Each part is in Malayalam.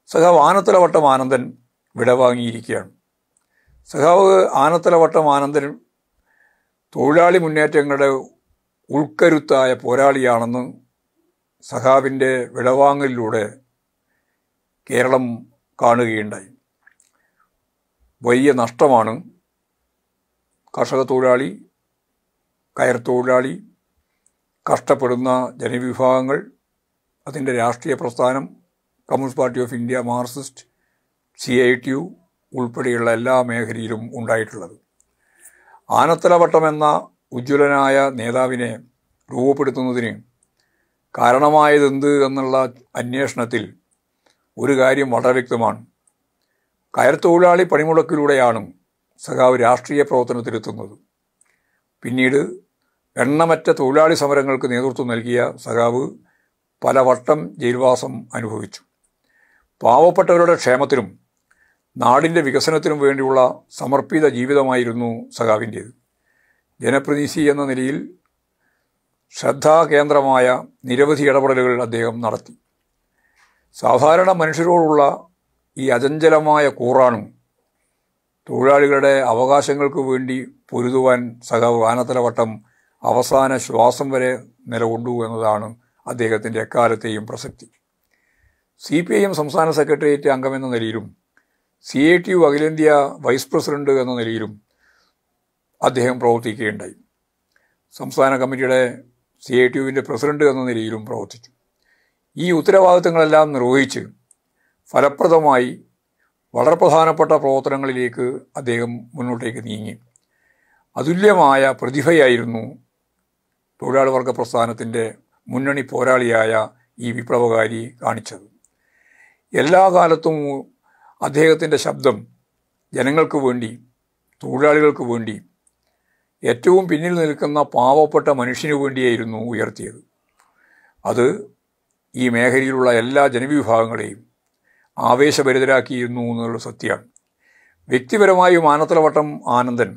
സഖാവ് ആനത്തലവട്ടം ആനന്ദൻ വിടവാങ്ങിയിരിക്കുകയാണ്. സഖാവ് ആനത്തലവട്ടം ആനന്ദൻ തൊഴിലാളി മുന്നേറ്റങ്ങളുടെ ഉൾക്കരുത്തായ പോരാളിയാണെന്ന് സഖാവിൻ്റെ വിടവാങ്ങലിലൂടെ കേരളം കാണുകയുണ്ടായി. വലിയ നഷ്ടമാണ് കർഷക തൊഴിലാളി, കയർ തൊഴിലാളി, കഷ്ടപ്പെടുന്ന ജനവിഭാഗങ്ങൾ, അതിൻ്റെ രാഷ്ട്രീയ പ്രസ്ഥാനം, communist party of India, Marxist, CITU ഉൾപ്പെടെയുള്ള എല്ലാ മേഖലയിലും ഉണ്ടായിട്ടുള്ളത്. ആനത്തലവട്ടം എന്ന ഉജ്ജ്വലനായ നേതാവിനെ രൂപപ്പെടുത്തുന്നതിന് കാരണമായതെന്ത് എന്നുള്ള അന്വേഷണത്തിൽ ഒരു കാര്യം വളരെ വ്യക്തമാണ്. കയർ തൊഴിലാളി പണിമുടക്കിലൂടെയാണ് സഖാവ് രാഷ്ട്രീയ പ്രവർത്തനത്തിലെത്തുന്നത്. പിന്നീട് എണ്ണമറ്റ തൊഴിലാളി സമരങ്ങൾക്ക് നേതൃത്വം നൽകിയ സഖാവ് പലവട്ടം ജയിൽവാസം അനുഭവിച്ചു. പാവപ്പെട്ടവരുടെ ക്ഷേമത്തിനും നാടിൻ്റെ വികസനത്തിനും വേണ്ടിയുള്ള സമർപ്പിത ജീവിതമായിരുന്നു സഖാവിൻ്റേത്. ജനപ്രതിനിധി എന്ന നിലയിൽ ശ്രദ്ധാകേന്ദ്രമായ നിരവധി ഇടപെടലുകൾ അദ്ദേഹം നടത്തി. സാധാരണ മനുഷ്യരോടുള്ള ഈ അചഞ്ചലമായ കൂറാണ് തൊഴിലാളികളുടെ അവകാശങ്ങൾക്ക് വേണ്ടി പൊരുതുവാൻ സഖാവ് ആനത്തലവട്ടം അവസാന ശ്വാസം വരെ നിലകൊണ്ടു എന്നതാണ് അദ്ദേഹത്തിൻ്റെ എക്കാലത്തെയും പ്രസക്തി. CPIM സംസ്ഥാന സെക്രട്ടേറിയറ്റ് അംഗമെന്ന നിലയിലും CITU അഖിലേന്ത്യാ വൈസ് പ്രസിഡന്റ് എന്ന നിലയിലും അദ്ദേഹം പ്രവർത്തിക്കുകയുണ്ടായി. സംസ്ഥാന കമ്മിറ്റിയുടെ CITUവിൻ്റെ പ്രസിഡന്റ് എന്ന നിലയിലും പ്രവർത്തിച്ചു. ഈ ഉത്തരവാദിത്തങ്ങളെല്ലാം നിർവഹിച്ച് ഫലപ്രദമായി വളരെ പ്രധാനപ്പെട്ട പ്രവർത്തനങ്ങളിലേക്ക് അദ്ദേഹം മുന്നോട്ടേക്ക് നീങ്ങി. അതുല്യമായ പ്രതിഭയായിരുന്നു തൊഴിലാളി വർഗ പ്രസ്ഥാനത്തിൻ്റെ മുന്നണി പോരാളിയായ ഈ വിപ്ലവകാരി കാണിച്ചത്. എല്ലാ കാലത്തും അദ്ദേഹത്തിൻ്റെ ശബ്ദം ജനങ്ങൾക്ക് വേണ്ടി, തൊഴിലാളികൾക്ക് വേണ്ടി, ഏറ്റവും പിന്നിൽ നിൽക്കുന്ന പാവപ്പെട്ട മനുഷ്യനു വേണ്ടിയായിരുന്നു ഉയർത്തിയത്. അത് ഈ മേഖലയിലുള്ള എല്ലാ ജനവിഭാഗങ്ങളെയും ആവേശഭരിതരാക്കിയിരുന്നു എന്നുള്ള സത്യമാണ്. വ്യക്തിപരമായും ആനത്തലവട്ടം ആനന്ദൻ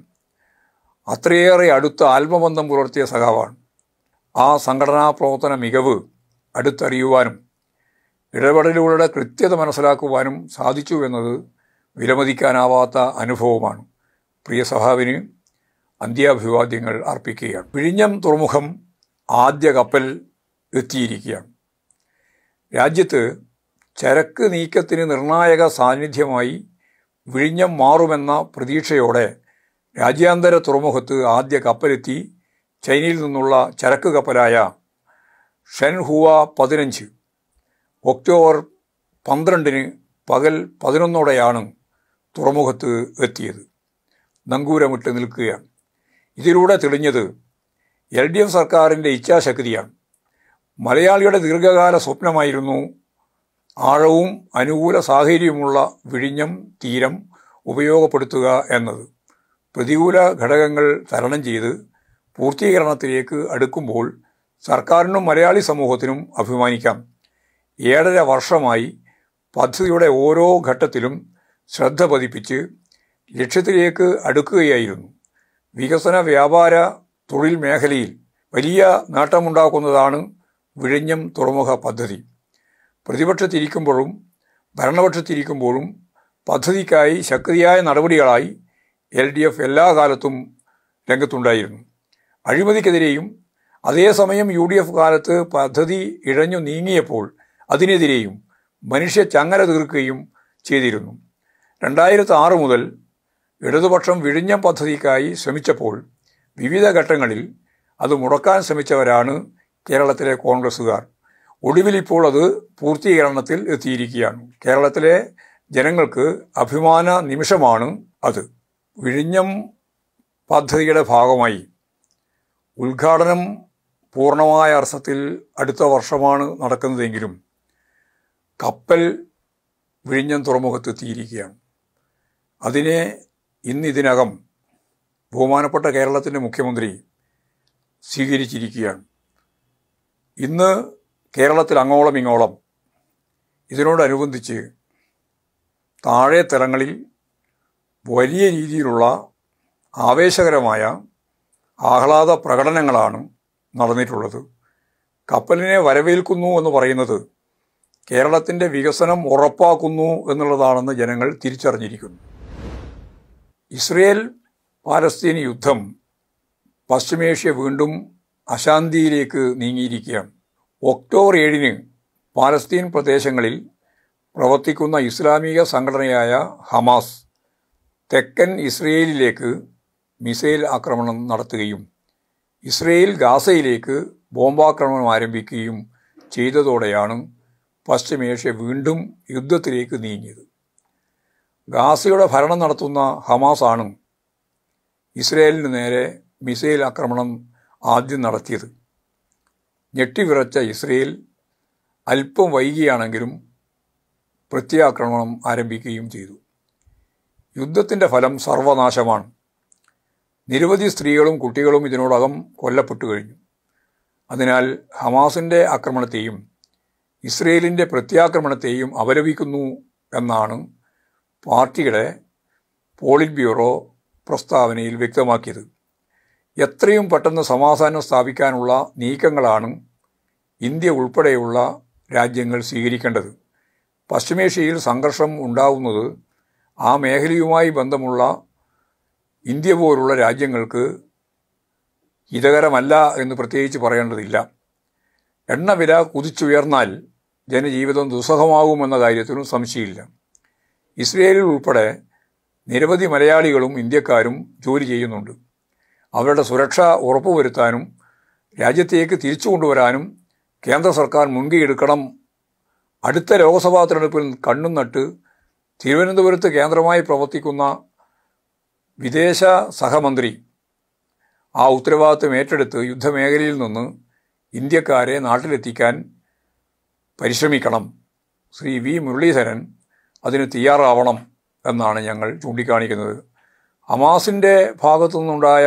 അത്രയേറെ അടുത്ത ആത്മബന്ധം പുലർത്തിയ സഖാവാണ്. ആ സംഘടനാ പ്രവർത്തന മികവ് അടുത്തറിയുവാനും ഇടപെടലുകളുടെ കൃത്യത മനസ്സിലാക്കുവാനും സാധിച്ചു എന്നത് വിലമതിക്കാനാവാത്ത അനുഭവമാണ്. പ്രിയ സഖാവിന് അന്ത്യാഭിവാദ്യങ്ങൾ അർപ്പിക്കുകയാണ്. വിഴിഞ്ഞം തുറമുഖം ആദ്യ കപ്പൽ എത്തിയിരിക്കുകയാണ്. രാജ്യത്ത് ചരക്ക് നീക്കത്തിന് നിർണായക സാന്നിധ്യമായി വിഴിഞ്ഞം മാറുമെന്ന പ്രതീക്ഷയോടെ രാജ്യാന്തര തുറമുഖത്ത് ആദ്യ കപ്പലെത്തി. ചൈനയിൽ നിന്നുള്ള ചരക്ക് കപ്പലായ ഷെൻഹുവ 15 ഒക്ടോബർ 12 പകൽ 11 തുറമുഖത്ത് എത്തിയത്. നങ്കൂരമിട്ട് നിൽക്കുകയാണ്. ഇതിലൂടെ തെളിഞ്ഞത് LDF സർക്കാരിൻ്റെ ഇച്ഛാശക്തിയാണ്. മലയാളിയുടെ ദീർഘകാല സ്വപ്നമായിരുന്നു ആഴവും അനുകൂല സാഹചര്യമുള്ള വിഴിഞ്ഞം തീരം ഉപയോഗപ്പെടുത്തുക എന്നത്. പ്രതികൂല ഘടകങ്ങൾ തരണം ചെയ്ത് പൂർത്തീകരണത്തിലേക്ക് അടുക്കുമ്പോൾ സർക്കാരിനും മലയാളി സമൂഹത്തിനും അഭിമാനിക്കാം. 7.5 വർഷമായി പദ്ധതിയുടെ ഓരോ ഘട്ടത്തിലും ശ്രദ്ധ പതിപ്പിച്ച് ലക്ഷ്യത്തിലേക്ക് അടുക്കുകയായിരുന്നു. വികസന, വ്യാപാര, തൊഴിൽ മേഖലയിൽ വലിയ നേട്ടമുണ്ടാക്കുന്നതാണ് വിഴിഞ്ഞം തുറമുഖ പദ്ധതി. പ്രതിപക്ഷത്തിരിക്കുമ്പോഴും ഭരണപക്ഷത്തിരിക്കുമ്പോഴും പദ്ധതിക്കായി ശക്തിയായ നടപടികളായി LDF എല്ലാ കാലത്തും രംഗത്തുണ്ടായിരുന്നു. അഴിമതിക്കെതിരെയും അതേസമയം UDF കാലത്ത് പദ്ധതി ഇഴഞ്ഞു നീങ്ങിയപ്പോൾ അതിനെതിരെയും മനുഷ്യ ചങ്ങല തീർക്കുകയും ചെയ്തിരുന്നു. 2006 മുതൽ ഇടതുപക്ഷം വിഴിഞ്ഞം പദ്ധതിക്കായി ശ്രമിച്ചപ്പോൾ വിവിധ ഘട്ടങ്ങളിൽ അത് മുടക്കാൻ ശ്രമിച്ചവരാണ് കേരളത്തിലെ കോൺഗ്രസ്സുകാർ. ഒടുവിൽ ഇപ്പോൾ അത് പൂർത്തീകരണത്തിൽ എത്തിയിരിക്കുകയാണ്. കേരളത്തിലെ ജനങ്ങൾക്ക് അഭിമാന നിമിഷമാണ് അത്. വിഴിഞ്ഞം പദ്ധതിയുടെ ഭാഗമായി ഉദ്ഘാടനം പൂർണ്ണമായ അർത്ഥത്തിൽ അടുത്ത വർഷമാണ് നടക്കുന്നതെങ്കിലും കപ്പൽ വിഴിഞ്ഞം തുറമുഖത്തെത്തിയിരിക്കുകയാണ്. അതിനെ ഇതിനകം ബഹുമാനപ്പെട്ട കേരളത്തിൻ്റെ മുഖ്യമന്ത്രി സ്വീകരിച്ചിരിക്കുകയാണ്. ഇന്ന് കേരളത്തിൽ അങ്ങോളം ഇങ്ങോളം ഇതിനോടനുബന്ധിച്ച് താഴെ തലങ്ങളിൽ വലിയ രീതിയിലുള്ള ആവേശകരമായ ആഹ്ലാദ പ്രകടനങ്ങളാണ് നടന്നിട്ടുള്ളത്. കപ്പലിനെ വരവേൽക്കുന്നു എന്ന് പറയുന്നത് കേരളത്തിൻ്റെ വികസനം ഉറപ്പാക്കുന്നു എന്നുള്ളതാണെന്ന് ജനങ്ങൾ തിരിച്ചറിഞ്ഞിരിക്കുന്നു. ഇസ്രയേൽ പാലസ്തീൻ യുദ്ധം പശ്ചിമേഷ്യ വീണ്ടും അശാന്തിയിലേക്ക് നീങ്ങിയിരിക്കുകയാണ്. ഒക്ടോബർ 7-ന് പാലസ്തീൻ പ്രദേശങ്ങളിൽ പ്രവർത്തിക്കുന്ന ഇസ്ലാമിക സംഘടനയായ ഹമാസ് തെക്കൻ ഇസ്രയേലിലേക്ക് മിസൈൽ ആക്രമണം നടത്തുകയും ഇസ്രയേൽ ഗാസയിലേക്ക് ബോംബാക്രമണം ആരംഭിക്കുകയും ചെയ്തതോടെയാണ് പശ്ചിമേഷ്യ വീണ്ടും യുദ്ധത്തിലേക്ക് നീങ്ങിയത്. ഗാസയുടെ ഭരണം നടത്തുന്ന ഹമാസാണ് ഇസ്രയേലിന് നേരെ മിസൈൽ ആക്രമണം ആദ്യം നടത്തിയത്. ഞെട്ടിവിറച്ച ഇസ്രയേൽ അല്പം വൈകിയാണെങ്കിലും പ്രത്യാക്രമണം ആരംഭിക്കുകയും ചെയ്തു. യുദ്ധത്തിൻ്റെ ഫലം സർവനാശമാണ്. നിരവധി സ്ത്രീകളും കുട്ടികളും ഇതിനോടകം കൊല്ലപ്പെട്ടു കഴിഞ്ഞു. അതിനാൽ ഹമാസിൻ്റെ ആക്രമണത്തെയും ഇസ്രയേലിൻ്റെ പ്രത്യാക്രമണത്തെയും അപലപിക്കുന്നു എന്നാണ് പാർട്ടിയുടെ പോളിറ്റ് ബ്യൂറോ പ്രസ്താവനയിൽ വ്യക്തമാക്കിയത്. എത്രയും പെട്ടെന്ന് സമാധാനം സ്ഥാപിക്കാനുള്ള നീക്കങ്ങളാണ് ഇന്ത്യ ഉൾപ്പെടെയുള്ള രാജ്യങ്ങൾ സ്വീകരിക്കേണ്ടത്. പശ്ചിമേഷ്യയിൽ സംഘർഷം ഉണ്ടാവുന്നത് ആ മേഖലയുമായി ബന്ധമുള്ള ഇന്ത്യ പോലുള്ള രാജ്യങ്ങൾക്ക് ഹിതകരമല്ല എന്ന് പ്രത്യേകിച്ച് പറയേണ്ടതില്ല. എണ്ണവില കുതിച്ചുയർന്നാൽ ജനജീവിതം ദുസ്സഹമാകുമെന്ന കാര്യത്തിലും സംശയമില്ല. ഇസ്രയേലിൽ ഉൾപ്പെടെ നിരവധി മലയാളികളും ഇന്ത്യക്കാരും ജോലി ചെയ്യുന്നുണ്ട്. അവരുടെ സുരക്ഷ ഉറപ്പുവരുത്താനും രാജ്യത്തേക്ക് തിരിച്ചു കൊണ്ടുവരാനും കേന്ദ്ര സർക്കാർ മുൻകൈയെടുക്കണം. അടുത്ത ലോക്സഭാ തിരഞ്ഞെടുപ്പിൽ കണ്ണും നട്ട് തിരുവനന്തപുരത്ത് കേന്ദ്രമായി പ്രവർത്തിക്കുന്ന വിദേശ സഹമന്ത്രി ആ ഉത്തരവാദിത്വം ഏറ്റെടുത്ത് യുദ്ധമേഖലയിൽ നിന്ന് ഇന്ത്യക്കാരെ നാട്ടിലെത്തിക്കാൻ പരിശ്രമിക്കണം. ശ്രീ വി മുരളീധരൻ അതിന് തയ്യാറാവണം എന്നാണ് ഞങ്ങൾ ചൂണ്ടിക്കാണിക്കുന്നത്. ഹമാസിൻ്റെ ഭാഗത്തു നിന്നുണ്ടായ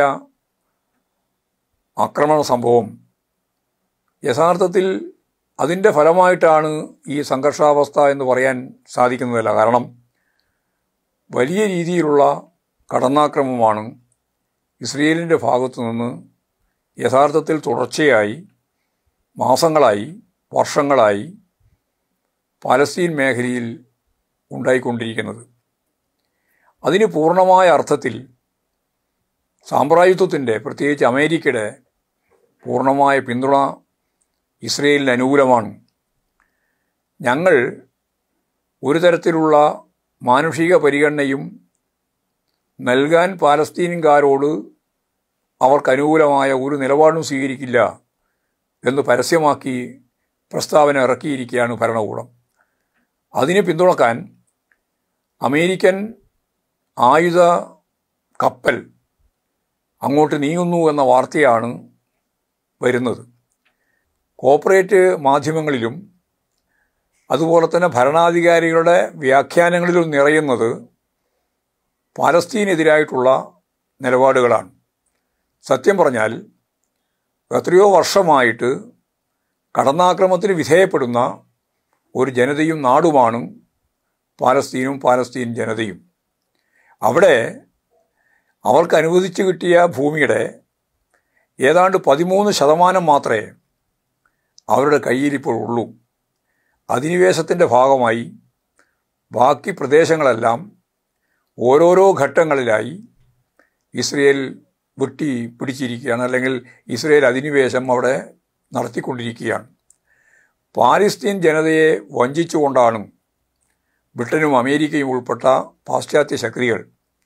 ആക്രമണ സംഭവം യഥാർത്ഥത്തിൽ അതിൻ്റെ ഫലമായിട്ടാണ് ഈ സംഘർഷാവസ്ഥ എന്ന് പറയാൻ സാധിക്കുന്നതല്ല. കാരണം വലിയ രീതിയിലുള്ള കടന്നാക്രമണമാണ് ഇസ്രയേലിൻ്റെ ഭാഗത്തു നിന്ന് യഥാർത്ഥത്തിൽ തുടർച്ചയായി മാസങ്ങളായി വർഷങ്ങളായി പാലസ്തീൻ മേഖലയിൽ ഉണ്ടായിക്കൊണ്ടിരിക്കുന്നത്. അതിന് പൂർണ്ണമായ അർത്ഥത്തിൽ സാമ്രാജ്യത്വത്തിൻ്റെ, പ്രത്യേകിച്ച് അമേരിക്കയുടെ പൂർണ്ണമായ പിന്തുണ ഇസ്രയേലിന് അനുകൂലമാണ്. ഞങ്ങൾ ഒരു തരത്തിലുള്ള മാനുഷിക പരിഗണനയും നൽകാൻ പാലസ്തീൻകാരോട് അവർക്കനുകൂലമായ ഒരു നിലപാടും സ്വീകരിക്കില്ല എന്ന് പരസ്യമാക്കി പ്രസ്താവന ഇറക്കിയിരിക്കുകയാണ് ഭരണകൂടം. അതിനെ പിന്തുണക്കാൻ അമേരിക്കൻ ആയുധ കപ്പൽ അങ്ങോട്ട് നീങ്ങുന്നു എന്ന വാർത്തയാണ് വരുന്നത്. കോർപ്പറേറ്റ് മാധ്യമങ്ങളിലും അതുപോലെ തന്നെ ഭരണാധികാരികളുടെ വ്യാഖ്യാനങ്ങളിലും നിറയുന്നത് പാലസ്തീനെതിരായിട്ടുള്ള നിലപാടുകളാണ്. സത്യം പറഞ്ഞാൽ എത്രയോ വർഷമായിട്ട് കടന്നാക്രമണത്തിന് വിധേയപ്പെടുന്ന ഒരു ജനതയും നാടുമാണ് പാലസ്തീനും പാലസ്തീൻ ജനതയും. അവിടെ അവർക്ക് അനുവദിച്ചു കിട്ടിയ ഭൂമിയുടെ ഏതാണ്ട് 13% മാത്രമേ അവരുടെ കയ്യിലിപ്പോൾ ഉള്ളൂ. അധിനിവേശത്തിൻ്റെ ഭാഗമായി ബാക്കി പ്രദേശങ്ങളെല്ലാം ഓരോരോ ഘട്ടങ്ങളിലായി ഇസ്രയേൽ വെട്ടി പിടിച്ചിരിക്കുകയാണ്, അല്ലെങ്കിൽ ഇസ്രയേൽ അധിനിവേശം അവിടെ നടത്തിക്കൊണ്ടിരിക്കുകയാണ്. പാലസ്തീൻ ജനതയെ വഞ്ചിച്ചുകൊണ്ടാണ് ബ്രിട്ടനും അമേരിക്കയും ഉൾപ്പെട്ട പാശ്ചാത്യ ശക്തികൾ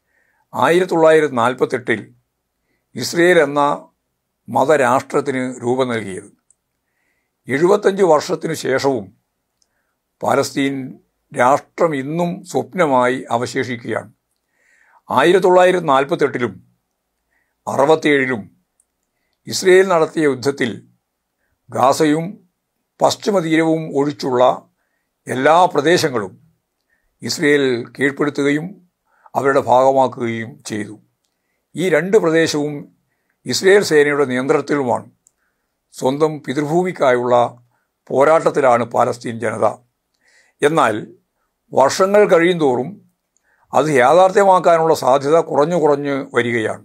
1948 ഇസ്രയേൽ എന്ന മതരാഷ്ട്രത്തിന് രൂപം നൽകിയത്. 75 വർഷത്തിനു ശേഷവും പാലസ്തീൻ രാഷ്ട്രം ഇന്നും സ്വപ്നമായി അവശേഷിക്കുകയാണ്. 1948-ലും 67-ലും ഇസ്രയേൽ നടത്തിയ യുദ്ധത്തിൽ ഗാസയും പശ്ചിമ തീരവും ഒഴിച്ചുള്ള എല്ലാ പ്രദേശങ്ങളും ഇസ്രയേൽ കീഴ്പ്പെടുത്തുകയും അവരുടെ ഭാഗമാക്കുകയും ചെയ്തു. ഈ 2 പ്രദേശവും ഇസ്രയേൽ സേനയുടെ നിയന്ത്രണത്തിലുമാണ്. സ്വന്തം പിതൃഭൂമിക്കായുള്ള പോരാട്ടത്തിലാണ് പാലസ്തീൻ ജനത. എന്നാൽ വർഷങ്ങൾ കഴിയുന്തോറും അത് യാഥാർത്ഥ്യമാക്കാനുള്ള സാധ്യത കുറഞ്ഞു വരികയാണ്.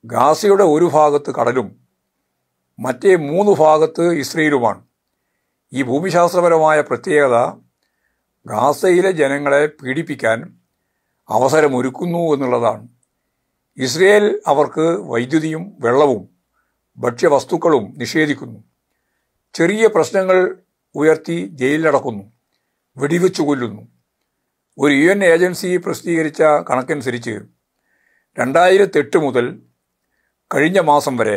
ഗാസയുടെ ഒരു ഭാഗത്ത് കടലും മറ്റേ 3 ഭാഗത്ത് ഇസ്രയേലുമാണ്. ഈ ഭൂമിശാസ്ത്രപരമായ പ്രത്യേകത ഗാസയിലെ ജനങ്ങളെ പീഡിപ്പിക്കാൻ അവസരമൊരുക്കുന്നു എന്നുള്ളതാണ്. ഇസ്രയേൽ അവർക്ക് വൈദ്യുതിയും വെള്ളവും ഭക്ഷ്യവസ്തുക്കളും നിഷേധിക്കുന്നു. ചെറിയ പ്രശ്നങ്ങൾ ഉയർത്തി ജയിലിലടക്കുന്നു, വെടിവെച്ചു കൊല്ലുന്നു. ഒരു UN ഏജൻസി പ്രസിദ്ധീകരിച്ച കണക്കനുസരിച്ച് 2008 മുതൽ കഴിഞ്ഞ മാസം വരെ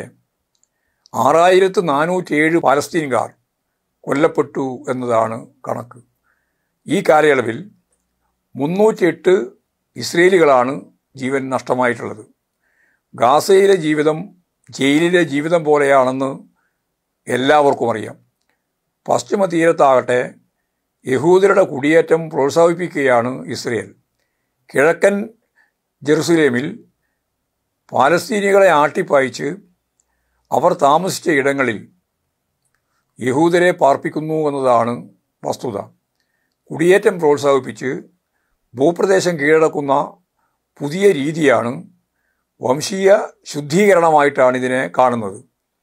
6407 പാലസ്തീൻകാർ കൊല്ലപ്പെട്ടു എന്നതാണ് കണക്ക്. ഈ കാലയളവിൽ 308 ഇസ്രയേലികളാണ് ജീവൻ നഷ്ടമായിട്ടുള്ളത്. ഗാസയിലെ ജീവിതം ജയിലിലെ ജീവിതം പോലെയാണെന്ന് എല്ലാവർക്കും അറിയാം. പശ്ചിമ തീരത്താകട്ടെ യഹൂദരുടെ കുടിയേറ്റം പ്രോത്സാഹിപ്പിക്കുകയാണ് ഇസ്രയേൽ. കിഴക്കൻ ജെറുസലേമിൽ പാലസ്തീനികളെ ആട്ടിപ്പായിച്ച് അവർ താമസിച്ച ഇടങ്ങളിൽ യഹൂദരെ പാർപ്പിക്കുന്നു എന്നതാണ് വസ്തുത. കുടിയേറ്റം പ്രോത്സാഹിപ്പിച്ച് ഭൂപ്രദേശം കീഴടക്കുന്ന പുതിയ രീതിയാണ് വംശീയ ശുദ്ധീകരണമായിട്ടാണ് ഇതിനെ കാണുന്നത്.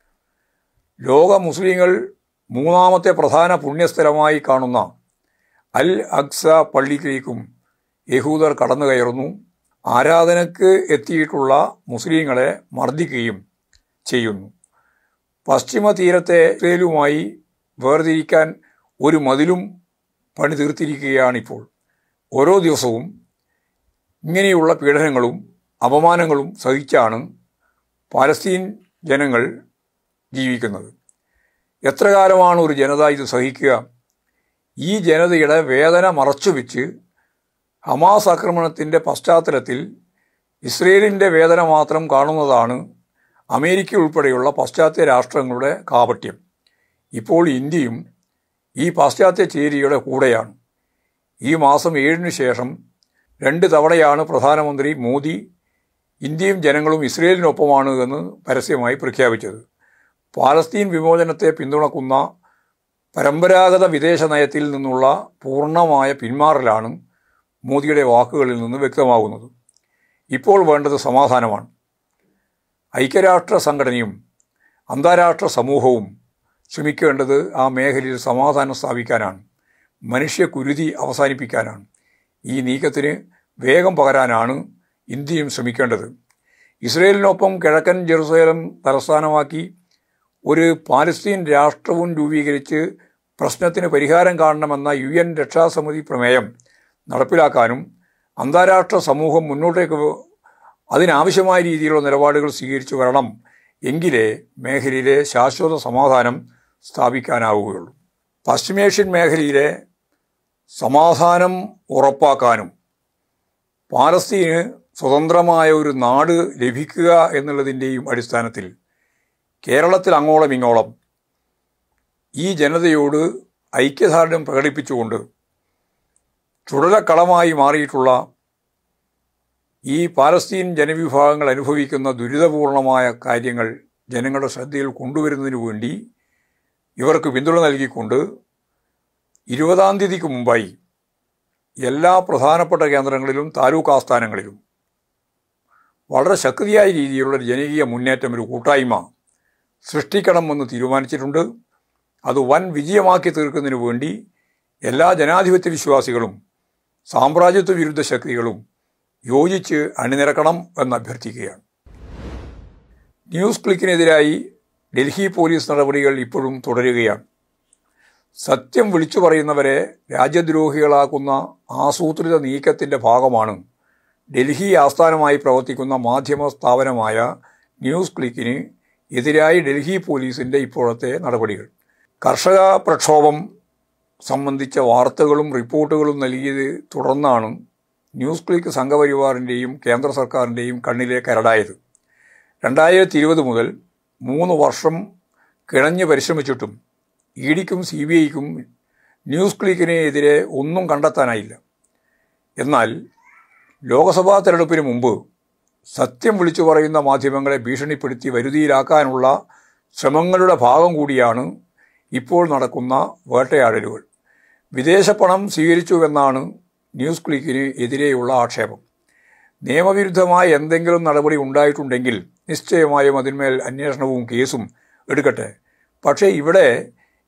ലോക മുസ്ലിങ്ങൾ മൂന്നാമത്തെ പ്രധാന പുണ്യസ്ഥലമായി കാണുന്ന അൽ അഖ്സ പള്ളിയിലേക്കും യഹൂദർ കടന്നു കയറുന്നു. ആരാധനയ്ക്ക് എത്തിയിട്ടുള്ള മുസ്ലിങ്ങളെ മർദ്ദിക്കുകയും ചെയ്യുന്നു. പശ്ചിമ തീരത്തെ ഇസ്രയേലുമായി വേർതിരിക്കാൻ ഒരു മതിലും പണി തീർത്തിരിക്കുകയാണിപ്പോൾ. ഓരോ ദിവസവും ഇങ്ങനെയുള്ള പീഡനങ്ങളും അപമാനങ്ങളും സഹിച്ചാണ് പാലസ്തീൻ ജനങ്ങൾ ജീവിക്കുന്നത്. എത്ര കാലമാണ് ഒരു ജനത ഇത് സഹിക്കുക? ഈ ജനതയുടെ വേദന മറച്ചുവെച്ച് ഹമാസ് ആക്രമണത്തിൻ്റെ പശ്ചാത്തലത്തിൽ ഇസ്രയേലിൻ്റെ വേദന മാത്രം കാണുന്നതാണ് അമേരിക്ക ഉൾപ്പെടെയുള്ള പാശ്ചാത്യ രാഷ്ട്രങ്ങളുടെ കാപട്യം. ഇപ്പോൾ ഇന്ത്യയും ഈ പാശ്ചാത്യ ചേരിയുടെ കൂടെയാണ്. ഈ മാസം 7 ശേഷം 2 തവണയാണ് പ്രധാനമന്ത്രി മോദി ഇന്ത്യയും ജനങ്ങളും ഇസ്രയേലിനൊപ്പമാണ് എന്ന് പരസ്യമായി പ്രഖ്യാപിച്ചത്. പാലസ്തീൻ വിമോചനത്തെ പിന്തുണക്കുന്ന പരമ്പരാഗത വിദേശ നയത്തിൽ നിന്നുള്ള പൂർണ്ണമായ പിന്മാറലാണ് മോദിയുടെ വാക്കുകളിൽ നിന്ന് വ്യക്തമാകുന്നത്. ഇപ്പോൾ വേണ്ടത് സമാധാനമാണ്. ഐക്യരാഷ്ട്ര സംഘടനയും അന്താരാഷ്ട്ര സമൂഹവും ശ്രമിക്കേണ്ടത് ആ മേഖലയിൽ സമാധാനം സ്ഥാപിക്കാനാണ്, മനുഷ്യക്കുരുതി അവസാനിപ്പിക്കാനാണ്. ഈ നീക്കത്തിന് വേഗം പകരാനാണ് ഇന്ത്യയും ശ്രമിക്കേണ്ടത്. ഇസ്രയേലിനൊപ്പം കിഴക്കൻ ജെറുസലേം തലസ്ഥാനമാക്കി ഒരു പാലസ്തീൻ രാഷ്ട്രവും രൂപീകരിച്ച് പ്രശ്നത്തിന് പരിഹാരം കാണണമെന്ന UN രക്ഷാസമിതി പ്രമേയം നടപ്പിലാക്കാനും അന്താരാഷ്ട്ര സമൂഹം മുന്നോട്ടേക്ക് അതിനാവശ്യമായ രീതിയിലുള്ള നിലപാടുകൾ സ്വീകരിച്ചു വരണം. എങ്കിലേ മേഖലയിലെ ശാശ്വത സമാധാനം സ്ഥാപിക്കാനാവുകയുള്ളൂ. പശ്ചിമേഷ്യൻ മേഖലയിലെ സമാധാനം ഉറപ്പാക്കാനും പാലസ്തീന് സ്വതന്ത്രമായ ഒരു നാട് ലഭിക്കുക എന്നുള്ളതിൻ്റെയും അടിസ്ഥാനത്തിൽ കേരളത്തിൽ അങ്ങോളം ഇങ്ങോളം ഈ ജനതയോട് ഐക്യദാർഢ്യം പ്രകടിപ്പിച്ചുകൊണ്ട് ചുടലക്കളമായി മാറിയിട്ടുള്ള ഈ പാലസ്തീൻ ജനവിഭാഗങ്ങൾ അനുഭവിക്കുന്ന ദുരിതപൂർണമായ കാര്യങ്ങൾ ജനങ്ങളുടെ ശ്രദ്ധയിൽ കൊണ്ടുവരുന്നതിനു വേണ്ടി ഇവർക്ക് പിന്തുണ നൽകിക്കൊണ്ട് 20-ാം തീയതിക്ക് മുമ്പായി എല്ലാ പ്രധാനപ്പെട്ട കേന്ദ്രങ്ങളിലും താലൂക്ക് ആസ്ഥാനങ്ങളിലും വളരെ ശക്തിയായ രീതിയിലുള്ള ജനകീയ മുന്നേറ്റം, ഒരു കൂട്ടായ്മ സൃഷ്ടിക്കണമെന്ന് തീരുമാനിച്ചിട്ടുണ്ട്. അത് വൻ വിജയമാക്കി തീർക്കുന്നതിനു വേണ്ടി എല്ലാ ജനാധിപത്യ വിശ്വാസികളും സാമ്രാജ്യത്വ വിരുദ്ധ ശക്തികളും യോജിച്ച് അണിനിരക്കണം എന്ന് അഭ്യർത്ഥിക്കുകയാണ്. ന്യൂസ് ക്ലിക്കിനെതിരായി ഡൽഹി പോലീസ് നടപടികൾ ഇപ്പോഴും തുടരുകയാണ്. സത്യം വിളിച്ചു പറയുന്നവരെ രാജ്യദ്രോഹികളാക്കുന്ന ആസൂത്രിത നീക്കത്തിൻ്റെ ഭാഗമാണ് ഡൽഹി ആസ്ഥാനമായി പ്രവർത്തിക്കുന്ന മാധ്യമ സ്ഥാപനമായ ന്യൂസ് ക്ലിക്കിന് എതിരായി ഡൽഹി പോലീസിൻ്റെ ഇപ്പോഴത്തെ നടപടികൾ. കർഷക പ്രക്ഷോഭം സംബന്ധിച്ച വാർത്തകളും റിപ്പോർട്ടുകളും നൽകിയത് തുടർന്നാണ് ന്യൂസ് ക്ലിക്ക് സംഘപരിവാറിൻ്റെയും കേന്ദ്ര സർക്കാരിൻ്റെയും കണ്ണിലെ കരടായത്. 2020 മുതൽ 3 വർഷം കിണഞ്ഞ് പരിശ്രമിച്ചിട്ടും EDക്കും CBIക്കും ന്യൂസ് ക്ലിക്കിനെതിരെ ഒന്നും കണ്ടെത്താനായില്ല. എന്നാൽ ലോക്സഭാ തെരഞ്ഞെടുപ്പിന് മുമ്പ് സത്യം വിളിച്ചു പറയുന്ന മാധ്യമങ്ങളെ ഭീഷണിപ്പെടുത്തി വരുതിയിലാക്കാനുള്ള ശ്രമങ്ങളുടെ ഭാഗം കൂടിയാണ് ഇപ്പോൾ നടക്കുന്ന വേട്ടയാടലുകൾ. വിദേശ പണം സ്വീകരിച്ചുവെന്നാണ് ന്യൂസ് ക്ലിക്കിന് എതിരെയുള്ള ആക്ഷേപം. നിയമവിരുദ്ധമായ എന്തെങ്കിലും നടപടി ഉണ്ടായിട്ടുണ്ടെങ്കിൽ നിശ്ചയമായും അതിന്മേൽ അന്വേഷണവും കേസും എടുക്കട്ടെ. പക്ഷേ ഇവിടെ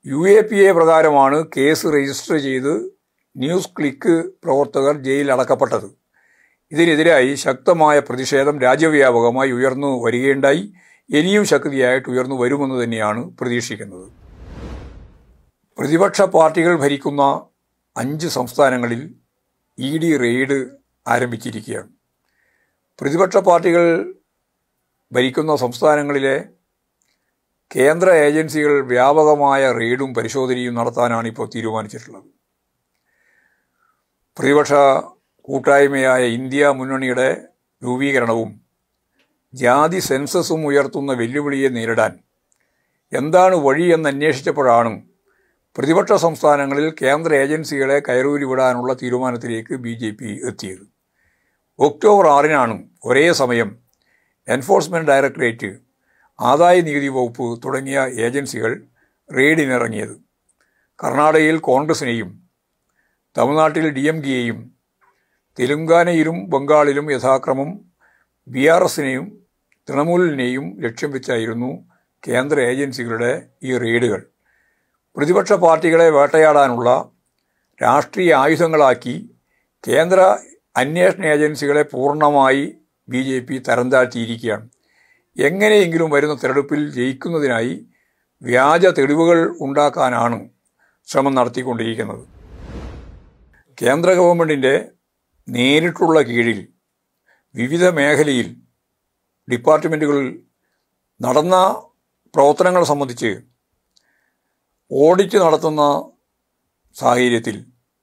UAPA പ്രകാരമാണ് കേസ് രജിസ്റ്റർ ചെയ്ത് ന്യൂസ് ക്ലിക്ക് പ്രവർത്തകർ ജയിലിൽ അടക്കപ്പെട്ടത്. ഇതിനെതിരായി ശക്തമായ പ്രതിഷേധം രാജ്യവ്യാപകമായി ഉയർന്നു വരികയുണ്ടായി. ഇനിയും ശക്തിയായിട്ട് ഉയർന്നു വരുമെന്ന് തന്നെയാണ് പ്രതീക്ഷിക്കുന്നത്. പ്രതിപക്ഷ പാർട്ടികൾ ഭരിക്കുന്ന 5 സംസ്ഥാനങ്ങളിൽ ED റെയ്ഡ് ആരംഭിച്ചിരിക്കുകയാണ്. പ്രതിപക്ഷ പാർട്ടികൾ ഭരിക്കുന്ന സംസ്ഥാനങ്ങളിലെ കേന്ദ്ര ഏജൻസികൾ വ്യാപകമായ റെയ്ഡും പരിശോധനയും നടത്താനാണ് ഇപ്പോൾ തീരുമാനിച്ചിട്ടുള്ളത്. പ്രതിപക്ഷ കൂട്ടായ്മയായ ഇന്ത്യ മുന്നണിയുടെ രൂപീകരണവും ജാതി സെൻസസും ഉയർത്തുന്ന വെല്ലുവിളിയെ നേരിടാൻ എന്താണ് വഴിയെന്ന് അന്വേഷിച്ചപ്പോഴാണ് പ്രതിപക്ഷ സംസ്ഥാനങ്ങളിൽ കേന്ദ്ര ഏജൻസികളെ കയറൂരി വിടാനുള്ള തീരുമാനത്തിലേക്ക് BJP എത്തിയത്. ഒക്ടോബർ 6-നാണ് ഒരേ സമയം എൻഫോഴ്സ്മെൻറ്റ് ഡയറക്ടറേറ്റ്, ആദായ നികുതി വകുപ്പ് തുടങ്ങിയ ഏജൻസികൾ റെയ്ഡിനിറങ്ങിയത്. കർണാടകയിൽ കോൺഗ്രസിനെയും തമിഴ്നാട്ടിൽ DMKയെയും തെലുങ്കാനയിലും ബംഗാളിലും യഥാക്രമം BRSനെയും തൃണമൂലിനെയും ലക്ഷ്യം വെച്ചായിരുന്നു കേന്ദ്ര ഏജൻസികളുടെ ഈ റെയ്ഡുകൾ. പ്രതിപക്ഷ പാർട്ടികളെ വേട്ടയാടാനുള്ള രാഷ്ട്രീയ ആയുധങ്ങളാക്കി കേന്ദ്ര അന്വേഷണ ഏജൻസികളെ പൂർണ്ണമായി BJP തരം താഴ്ത്തിയിരിക്കുകയാണ്. എങ്ങനെയെങ്കിലും വരുന്ന തെരഞ്ഞെടുപ്പിൽ ജയിക്കുന്നതിനായി വ്യാജ തെളിവുകൾ ഉണ്ടാക്കാനാണ് ശ്രമം നടത്തിക്കൊണ്ടിരിക്കുന്നത്. കേന്ദ്ര ഗവൺമെൻറ്റിൻ്റെ നേരിട്ടുള്ള കീഴിൽ വിവിധ മേഖലയിൽ ഡിപ്പാർട്ട്മെൻറ്റുകളിൽ നടന്ന പ്രവർത്തനങ്ങൾ സംബന്ധിച്ച് ഓഡിറ്റ് നടത്തുന്ന സാഹചര്യത്തിൽ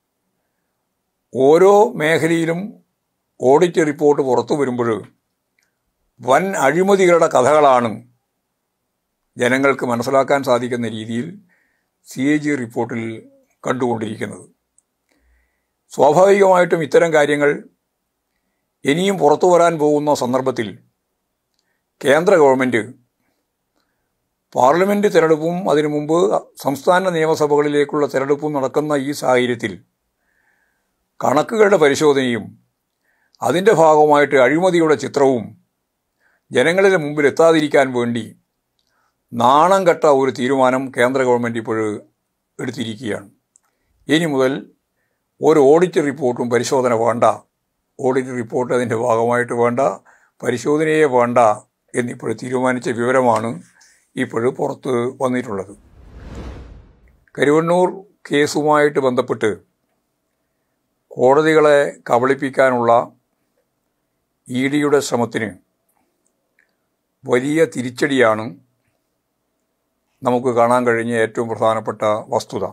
ഓരോ മേഖലയിലും ഓഡിറ്റ് റിപ്പോർട്ട് പുറത്തു വരുമ്പോൾ വൻ അഴിമതികളുടെ കഥകളാണ് ജനങ്ങൾക്ക് മനസ്സിലാക്കാൻ സാധിക്കുന്ന രീതിയിൽ CAG റിപ്പോർട്ടിൽ കണ്ടുകൊണ്ടിരിക്കുന്നത്. സ്വാഭാവികമായിട്ടും ഇത്തരം കാര്യങ്ങൾ ഇനിയും പുറത്തു വരാൻ പോകുന്ന സന്ദർഭത്തിൽ കേന്ദ്ര ഗവൺമെൻറ് പാർലമെൻറ്റ് തിരഞ്ഞെടുപ്പും അതിനു മുമ്പ് സംസ്ഥാന നിയമസഭകളിലേക്കുള്ള തിരഞ്ഞെടുപ്പും നടക്കുന്ന ഈ സാഹചര്യത്തിൽ കണക്കുകളുടെ പരിശോധനയും അതിൻ്റെ ഭാഗമായിട്ട് അഴിമതിയുടെ ചിത്രവും ജനങ്ങളുടെ മുമ്പിൽ എത്താതിരിക്കാൻ വേണ്ടി നാണം കെട്ട ഒരു തീരുമാനം കേന്ദ്ര ഗവൺമെൻറ് ഇപ്പോൾ എടുത്തിരിക്കുകയാണ്. ഇനി മുതൽ ഒരു ഓഡിറ്റ് റിപ്പോർട്ടും പരിശോധന വേണ്ട, ഓഡിറ്റ് റിപ്പോർട്ട് അതിൻ്റെ ഭാഗമായിട്ട് വേണ്ട, പരിശോധനയെ വേണ്ട എന്നിപ്പോൾ തീരുമാനിച്ച വിവരമാണ് ഇപ്പോൾ പുറത്ത് വന്നിട്ടുള്ളത്. കരുവന്നൂർ കേസുമായിട്ട് ബന്ധപ്പെട്ട് കോടതികളെ കബളിപ്പിക്കാനുള്ള EDയുടെ ശ്രമത്തിന് വലിയ തിരിച്ചടിയാണ് നമുക്ക് കാണാൻ കഴിഞ്ഞ ഏറ്റവും പ്രധാനപ്പെട്ട വസ്തുത.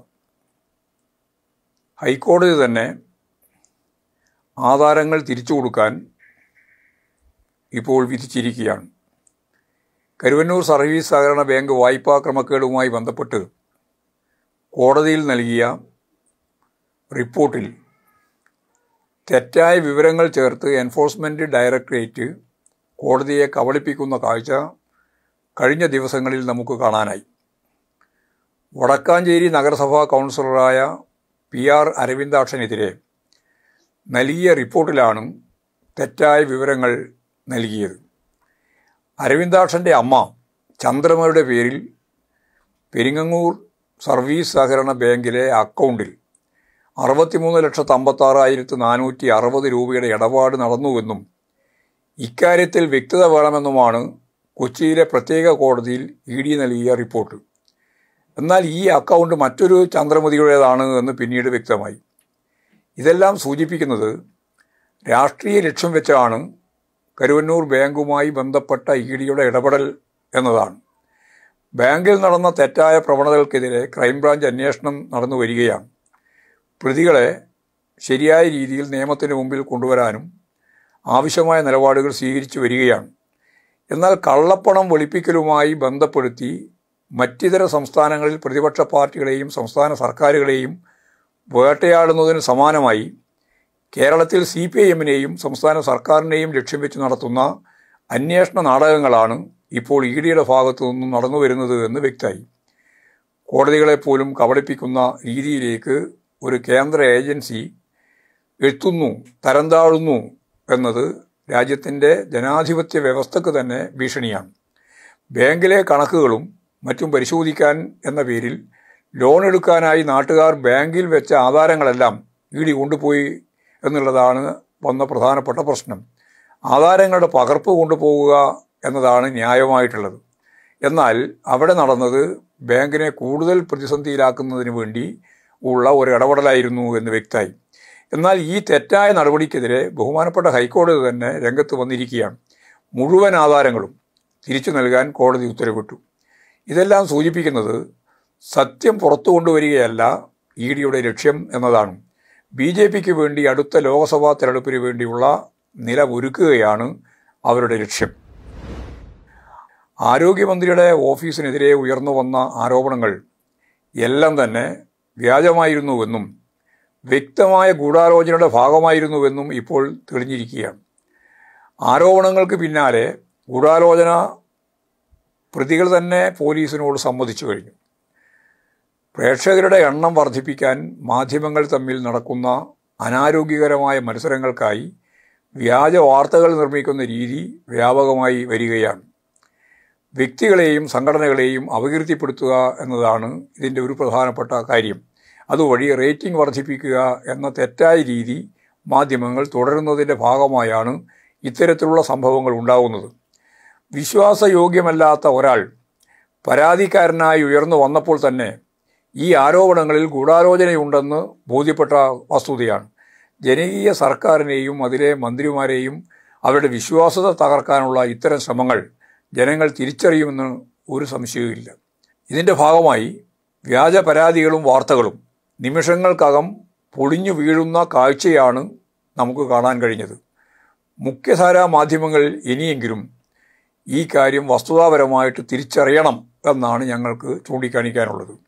ഹൈക്കോടതി തന്നെ ആധാരങ്ങൾ തിരിച്ചു കൊടുക്കാൻ ഇപ്പോൾ വിധിച്ചിരിക്കുകയാണ്. കരുവന്നൂർ സർവീസ് സഹകരണ ബാങ്ക് വായ്പാ ക്രമക്കേടുമായി ബന്ധപ്പെട്ട് കോടതിയിൽ നൽകിയ റിപ്പോർട്ടിൽ തെറ്റായ വിവരങ്ങൾ ചേർത്ത് എൻഫോഴ്സ്മെൻറ്റ് ഡയറക്ടറേറ്റ് കോടതിയെ കബളിപ്പിക്കുന്ന കാഴ്ച കഴിഞ്ഞ ദിവസങ്ങളിൽ നമുക്ക് കാണാനായി. വടക്കാഞ്ചേരി നഗരസഭാ കൗൺസിലറായ PR അരവിന്ദാക്ഷനെതിരെ നൽകിയ റിപ്പോർട്ടിലാണ് തെറ്റായ വിവരങ്ങൾ നൽകിയത്. അരവിന്ദാക്ഷൻ്റെ അമ്മ ചന്ദ്രമയുടെ പേരിൽ പെരിങ്ങങ്ങൂർ സർവീസ് സഹകരണ ബാങ്കിലെ അക്കൗണ്ടിൽ 63,56,460 രൂപയുടെ ഇടപാട് നടന്നുവെന്നും ഇക്കാര്യത്തിൽ വ്യക്തത വേണമെന്നുമാണ് കൊച്ചിയിലെ പ്രത്യേക കോടതിയിൽ ED നൽകിയ റിപ്പോർട്ട്. എന്നാൽ ഈ അക്കൗണ്ട് മറ്റൊരു ചന്ദ്രമതിയുടേതാണ് എന്ന് പിന്നീട് വ്യക്തമായി. ഇതെല്ലാം സൂചിപ്പിക്കുന്നത് രാഷ്ട്രീയ ലക്ഷ്യം വെച്ചാണ് കരുവന്നൂർ ബാങ്കുമായി ബന്ധപ്പെട്ട EDയുടെ ഇടപെടൽ എന്നതാണ്. ബാങ്കിൽ നടന്ന തെറ്റായ പ്രവണതകൾക്കെതിരെ ക്രൈംബ്രാഞ്ച് അന്വേഷണം നടന്നു വരികയാണ്. പ്രതികളെ ശരിയായ രീതിയിൽ നിയമത്തിന് മുമ്പിൽ കൊണ്ടുവരാനും ആവശ്യമായ നിലപാടുകൾ സ്വീകരിച്ചു വരികയാണ്. എന്നാൽ കള്ളപ്പണം വെളുപ്പിക്കലുമായി ബന്ധപ്പെടുത്തി മറ്റിതര സംസ്ഥാനങ്ങളിൽ പ്രതിപക്ഷ പാർട്ടികളെയും സംസ്ഥാന സർക്കാരുകളെയും വേട്ടയാടുന്നതിന് സമാനമായി കേരളത്തിൽ CPIMനെയും സംസ്ഥാന സർക്കാരിനെയും ലക്ഷ്യം വെച്ച് നടത്തുന്ന അന്വേഷണ നാടകങ്ങളാണ് ഇപ്പോൾ EDയുടെ ഭാഗത്തു നിന്നും നടന്നു വരുന്നത് എന്ന് വ്യക്തമായി. കോടതികളെപ്പോലും കബളിപ്പിക്കുന്ന രീതിയിലേക്ക് ഒരു കേന്ദ്ര ഏജൻസി എത്തുന്നു, തരം താഴുന്നു എന്നത് രാജ്യത്തിൻ്റെ ജനാധിപത്യ വ്യവസ്ഥക്ക് തന്നെ ഭീഷണിയാണ്. ബാങ്കിലെ കണക്കുകളും മറ്റും പരിശോധിക്കാൻ എന്ന പേരിൽ ലോൺ എടുക്കാനായി നാട്ടുകാർ ബാങ്കിൽ വെച്ച ആധാരങ്ങളെല്ലാം ഇ.ഡി. കൊണ്ടുപോയി എന്നുള്ളതാണ് വന്ന പ്രധാനപ്പെട്ട പ്രശ്നം. ആധാരങ്ങളുടെ പകർപ്പ് കൊണ്ടുപോവുക എന്നതാണ് ന്യായമായിട്ടുള്ളത്. എന്നാൽ അവിടെ നടന്നത് ബാങ്കിനെ കൂടുതൽ പ്രതിസന്ധിയിലാക്കുന്നതിന് വേണ്ടി ഉള്ള ഒരു ഇടപെടലായിരുന്നു എന്ന് വ്യക്തമായി. എന്നാൽ ഈ തെറ്റായ നടപടിക്കെതിരെ ബഹുമാനപ്പെട്ട ഹൈക്കോടതി തന്നെ രംഗത്ത് വന്നിരിക്കുകയാണ്. മുഴുവൻ ആധാരങ്ങളും തിരിച്ചു നൽകാൻ കോടതി ഉത്തരവിട്ടു. ഇതെല്ലാം സൂചിപ്പിക്കുന്നത് സത്യം പുറത്തു കൊണ്ടുവരികയല്ല ഇ.ഡിയുടെ ലക്ഷ്യം എന്നതാണ്. ബി.ജെ.പിക്ക് വേണ്ടി അടുത്ത ലോക്സഭാ തെരഞ്ഞെടുപ്പിന് വേണ്ടിയുള്ള നിലമൊരുക്കുകയാണ് അവരുടെ ലക്ഷ്യം. ആരോഗ്യമന്ത്രിയുടെ ഓഫീസിനെതിരെ ഉയർന്നു വന്ന ആരോപണങ്ങൾ എല്ലാം തന്നെ വ്യാജമായിരുന്നുവെന്നും വ്യക്തമായ ഗൂഢാലോചനയുടെ ഭാഗമായിരുന്നുവെന്നും ഇപ്പോൾ തെളിഞ്ഞിരിക്കുകയാണ്. ആരോപണങ്ങൾക്ക് പിന്നാലെ ഗൂഢാലോചന പ്രതികൾ തന്നെ പോലീസിനോട് സമ്മതിച്ചു കഴിഞ്ഞു. പ്രേക്ഷകരുടെ എണ്ണം വർദ്ധിപ്പിക്കാൻ മാധ്യമങ്ങൾ തമ്മിൽ നടക്കുന്ന അനാരോഗ്യകരമായ മത്സരങ്ങൾക്കായി വ്യാജ വാർത്തകൾ നിർമ്മിക്കുന്ന രീതി വ്യാപകമായി വരികയാണ്. വ്യക്തികളെയും സംഘടനകളെയും അപകീർത്തിപ്പെടുത്തുക എന്നതാണ് ഇതിൻ്റെ ഒരു പ്രധാനപ്പെട്ട കാര്യം. അതുവഴി റേറ്റിംഗ് വർദ്ധിപ്പിക്കുക എന്ന തെറ്റായ രീതി മാധ്യമങ്ങൾ തുടരുന്നതിൻ്റെ ഭാഗമായാണ് ഇത്തരത്തിലുള്ള സംഭവങ്ങൾ ഉണ്ടാകുന്നത്. വിശ്വാസയോഗ്യമല്ലാത്ത ഒരാൾ പരാതിക്കാരനായി ഉയർന്നു വന്നപ്പോൾ തന്നെ ഈ ആരോപണങ്ങളിൽ ഗൂഢാലോചനയുണ്ടെന്ന് ബോധ്യപ്പെട്ട വസ്തുതയാണ്. ജനകീയ സർക്കാരിനെയും അതിലെ മന്ത്രിമാരെയും അവരുടെ വിശ്വാസ്യത തകർക്കാനുള്ള ഇത്തരം ശ്രമങ്ങൾ ജനങ്ങൾ തിരിച്ചറിയുമെന്ന് ഒരു സംശയവുമില്ല. ഇതിൻ്റെ ഭാഗമായി വ്യാജ പരാതികളും വാർത്തകളും നിമിഷങ്ങൾക്കകം പൊളിഞ്ഞു വീഴുന്ന കാഴ്ചയാണ് നമുക്ക് കാണാൻ കഴിഞ്ഞത്. മുഖ്യധാരാ മാധ്യമങ്ങൾ ഇനിയെങ്കിലും ഈ കാര്യം വസ്തുതാപരമായിട്ട് തിരിച്ചറിയണം എന്നാണ് ഞങ്ങൾക്ക് ചൂണ്ടിക്കാണിക്കാനുള്ളത്.